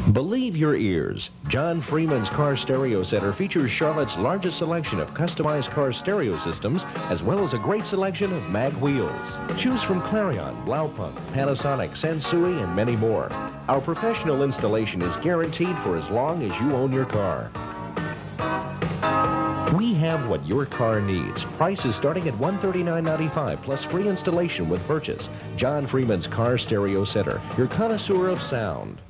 Believe your ears. John Freeman's Car Stereo Center features Charlotte's largest selection of customized car stereo systems, as well as a great selection of mag wheels. Choose from Clarion, Blaupunk, Panasonic, Sansui, and many more. Our professional installation is guaranteed for as long as you own your car. We have what your car needs. Prices starting at $139.95 plus free installation with purchase. John Freeman's Car Stereo Center, your connoisseur of sound.